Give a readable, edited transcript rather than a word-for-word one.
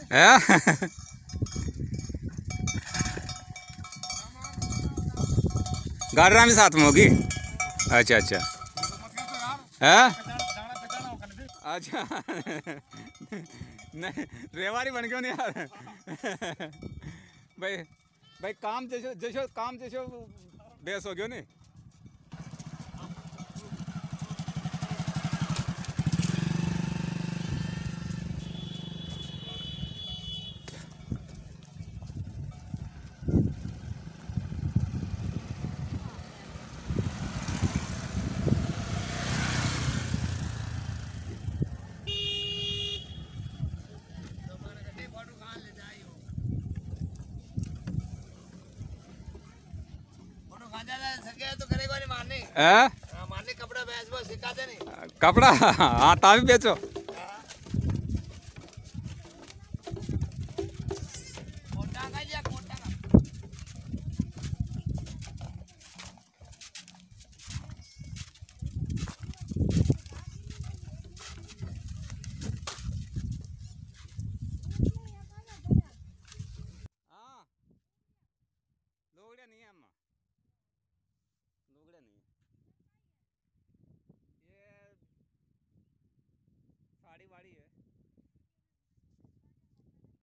है गाड़रा भी साथ में होगी। अच्छा अच्छा है अच्छा नहीं रेवारी बन क्यों नहीं यार भाई भाई काम जैसो बेस हो गयो नहीं। तो करेगा नहीं मारने मारने कपड़ा बेच सिखा दे नहीं कपड़ा हाँ ता भी बेचो।